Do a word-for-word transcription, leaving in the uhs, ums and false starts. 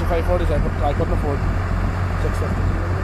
five forties, I, could, I couldn't afford six fifty.